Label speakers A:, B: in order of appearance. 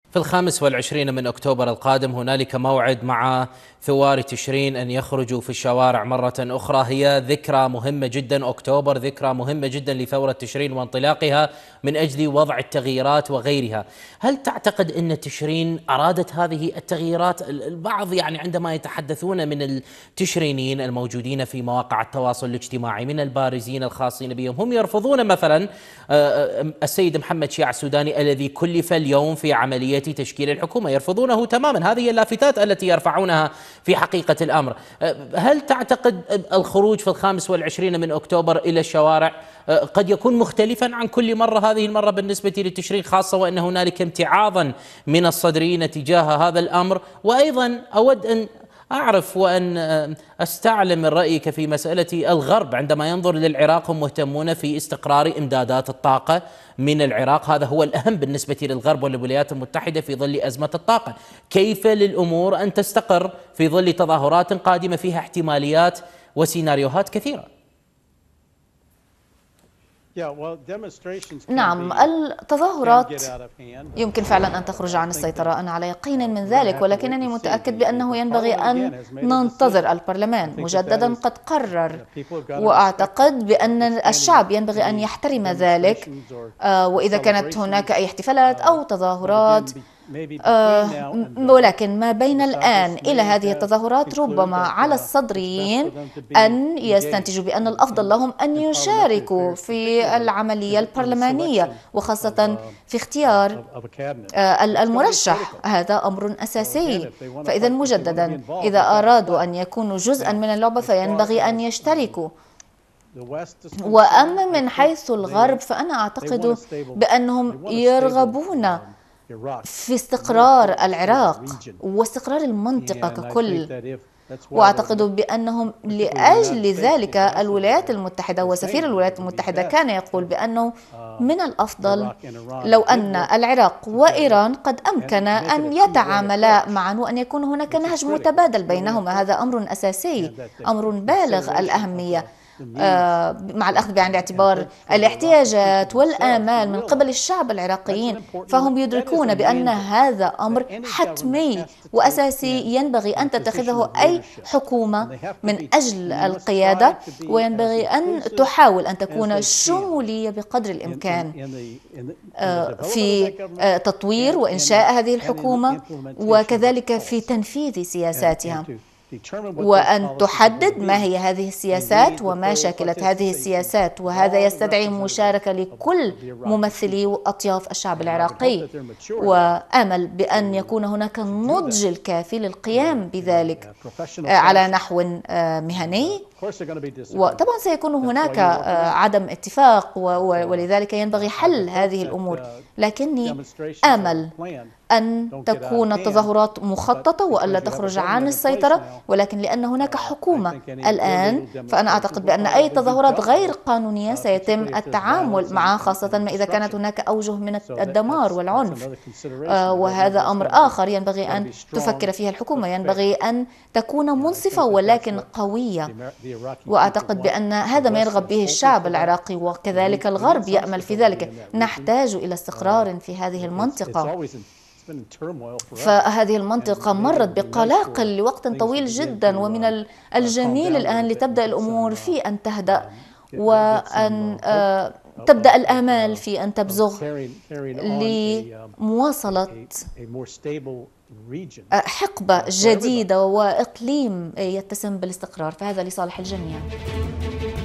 A: في 25 من أكتوبر القادم هنالك موعد مع ثوار تشرين أن يخرجوا في الشوارع مرة أخرى. هي ذكرى مهمة جدا، أكتوبر ذكرى مهمة جدا لثورة تشرين وانطلاقها من أجل وضع التغييرات وغيرها. هل تعتقد أن تشرين أرادت هذه التغييرات؟ البعض عندما يتحدثون من التشرينيين الموجودين في مواقع التواصل الاجتماعي من البارزين الخاصين بهم، هم يرفضون مثلا السيد محمد شيع السوداني الذي كلف اليوم في عملية تشكيل الحكومة، يرفضونه تماما. هذه اللافتات التي يرفعونها في حقيقة الأمر. هل تعتقد الخروج في 25 من أكتوبر إلى الشوارع قد يكون مختلفا عن كل مرة هذه المرة بالنسبة للتشرين، خاصة وأن هنالك امتعاضا من الصدريين تجاه هذا الأمر؟ وأيضا أود أن أعرف وأن أستعلم من رأيك في مسألة الغرب عندما ينظر للعراق، هم مهتمون في استقرار إمدادات الطاقة من العراق، هذا هو الأهم بالنسبة للغرب والولايات المتحدة في ظل أزمة الطاقة. كيف للأمور أن تستقر في ظل تظاهرات قادمة فيها احتماليات وسيناريوهات كثيرة؟
B: نعم، التظاهرات يمكن فعلا أن تخرج عن السيطرة، أنا على يقين من ذلك، ولكنني متأكد بأنه ينبغي أن ننتظر. البرلمان مجددا قد قرر، وأعتقد بأن الشعب ينبغي أن يحترم ذلك. وإذا كانت هناك أي احتفالات أو تظاهرات، ولكن ما بين الآن إلى هذه التظاهرات ربما على الصدريين أن يستنتجوا بأن الأفضل لهم أن يشاركوا في العملية البرلمانية، وخاصة في اختيار المرشح. هذا أمر أساسي. فإذا مجددا إذا أرادوا أن يكونوا جزءا من اللعبة فينبغي أن يشتركوا. وأما من حيث الغرب فأنا أعتقد بأنهم يرغبون في استقرار العراق واستقرار المنطقة ككل، وأعتقد بأنهم لأجل ذلك الولايات المتحدة وسفير الولايات المتحدة كان يقول بأنه من الأفضل لو أن العراق وإيران قد أمكن أن يتعاملا معا وأن يكون هناك نهج متبادل بينهما. هذا أمر أساسي، أمر بالغ الأهمية، مع الأخذ بعين الاعتبار الاحتياجات والآمال من قبل الشعب العراقيين، فهم يدركون بأن هذا أمر حتمي وأساسي ينبغي أن تتخذه أي حكومة من أجل القيادة، وينبغي أن تحاول أن تكون شمولية بقدر الإمكان في تطوير وإنشاء هذه الحكومة، وكذلك في تنفيذ سياساتها، وأن تحدد ما هي هذه السياسات وما شاكلت هذه السياسات. وهذا يستدعي مشاركة لكل ممثلي وأطياف الشعب العراقي، وأمل بأن يكون هناك النضج الكافي للقيام بذلك على نحو مهني. وطبعا سيكون هناك عدم اتفاق، ولذلك ينبغي حل هذه الأمور، لكني آمل أن تكون التظاهرات مخططة وألا تخرج عن السيطرة، ولكن لأن هناك حكومة الآن فأنا أعتقد بأن أي تظاهرات غير قانونية سيتم التعامل معها، خاصة ما إذا كانت هناك أوجه من الدمار والعنف. وهذا أمر آخر ينبغي أن تفكر فيه الحكومة، ينبغي أن تكون منصفة ولكن قوية. وأعتقد بأن هذا ما يرغب به الشعب العراقي، وكذلك الغرب يأمل في ذلك. نحتاج إلى استقرار في هذه المنطقة، فهذه المنطقة مرت بقلاقل لوقت طويل جدا، ومن الجميل الآن لتبدأ الأمور في أن تهدأ، وأن تبدأ الآمال في أن تبزغ لمواصلة حقبة جديدة وإقليم يتسم بالاستقرار، فهذا لصالح الجميع.